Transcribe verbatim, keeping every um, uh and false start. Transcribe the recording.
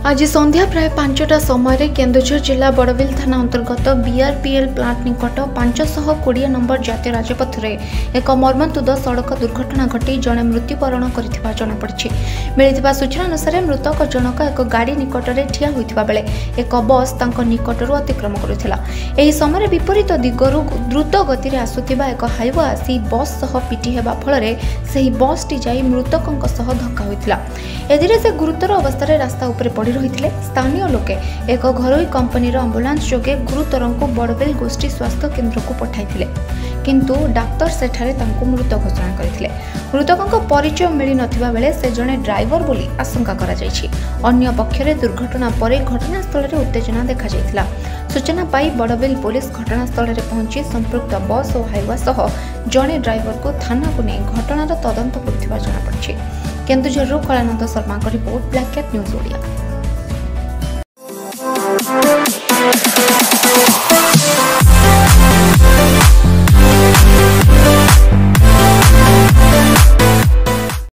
आज संध्या प्राय पांचटा समय केन्दुझर जिला बड़बिल थाना अंतर्गत बीआरपीएल प्लांट निकट पांचश कोड़े नंबर जातीय राजपथ में एक मर्मन्तुद सड़क दुर्घटना घटी जड़े मृत्युवरण कर जमापड़ी। मिलता सूचना अनुसार मृतक जनक एक गाड़ी निकट में ठिया होता बेले एक बस तांको निकटरू अतिक्रम करुला। एही समय विपरीत दिगरू द्रुत गति में आसुथिबा एक हाइवा आसी बस सह पिटी हेबा फल से बसटी जाई मृतकंक सह धक्का होइतिला। एदिरे से गुरुतर अवस्था रास्ता उपरे पड़ी रही। स्थानीय लोके एक घरोई कंपनी आंबुलांस जोगे गुरुतर को बड़बिल गोष्ठी स्वास्थ्य केन्द्र को पठाई किंतु डाक्तर सेठारे तांको मृत घोषणा करथिले। मृतकंको परिचय मिली नथिबा बेले से जने ड्राइवर बोली आशंका करा जायछि। अन्य पक्षरे दुर्घटना परे घटनास्थल रे उत्तेजना देखा जायतिला। सूचना पाई बड़बिल पुलिस घटनास्थल रे पहुंची संपृक्त बस और हाइवा सह जने ड्राइवर को थाना को नहीं घटनार तदंत करथिबा जଣା पड़छि। केन्दुझरରୁ Kalanand Sharma report black cat news Odia.